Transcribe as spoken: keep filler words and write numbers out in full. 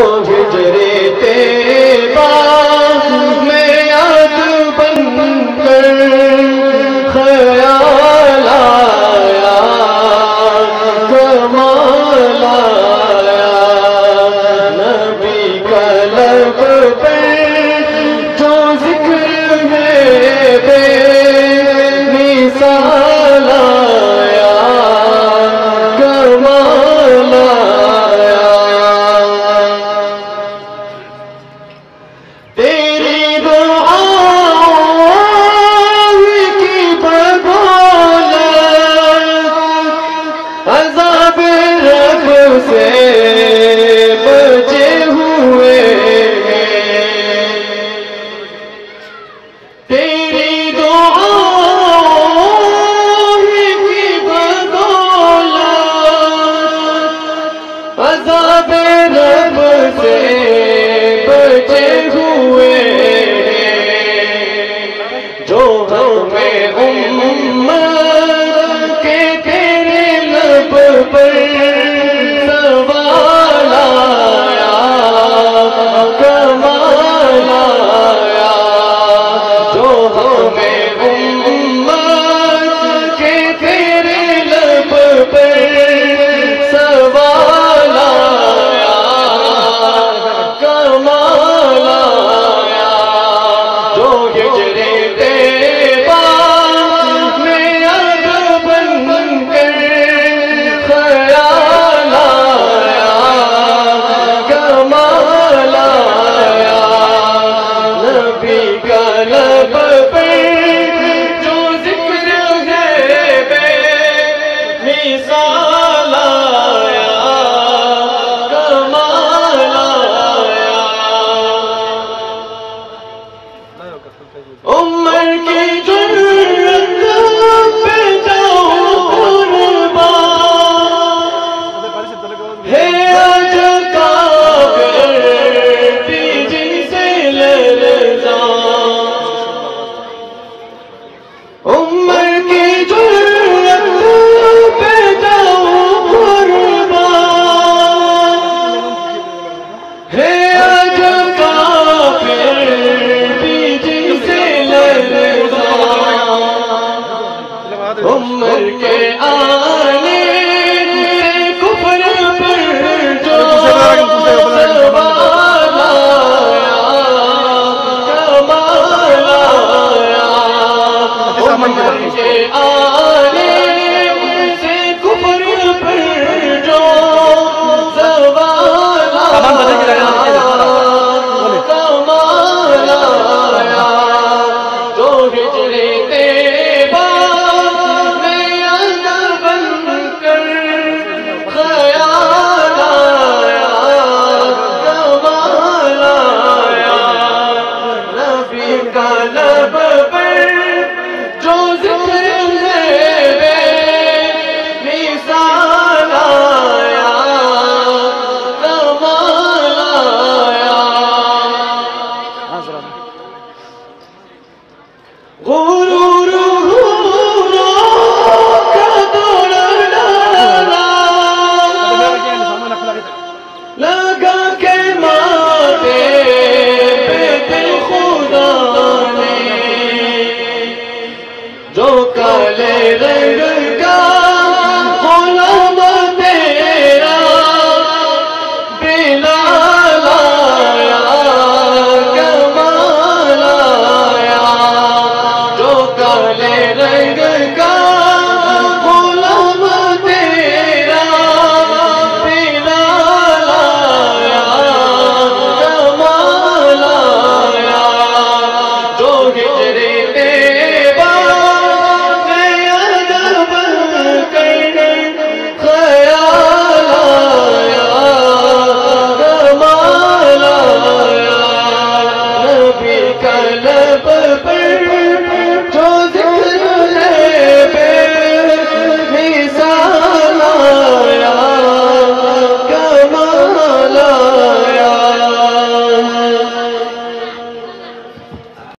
ہجرے طیبہ میں یاد بن کر خیال آیا، کمال آیا، نبی کا لب پہ جو ذکر ہے بے مثال آیا، کمال آیا، تیری دعاؤں کی بدولت عذاب رب سے بچے ہوئے ہیں، تیری دعاؤں کی بدولت عذاب رب سے بچے ہوئے ہیں، جو ہمیں امت کے تیرے لب پر سوال آیا، کمال آیا، جو ہمیں امت کے تیرے لب پر سوال آیا، کمال آیا، جو ہجرے طیبہ میں یاد بن کر خیال آیا، کمال آیا، نبی کا لب پہ جو ذکر ہے بے مثال آیا، کمال آیا، عمر کی جرت پہ جاؤ قربان ہے آج کافر بھی جن سے لرزاں، عمر کی جرت پہ جاؤ قربان ہے آج کافر بھی جن سے لرزاں، عمر کے آنے سے کفر پر جو سوال آیا، کمال آیا، عمر کے آنے سے کفر پر جو سوال آیا، کمال آیا، جو ہجرے طیبہ میں یاد بن کر خیال آیا، کمال آیا، نبی کا لب پر جو ذکر ہے بے مثال آیا، کمال آیا، غرور غرور کا دوڑا ڈالا، لگا کے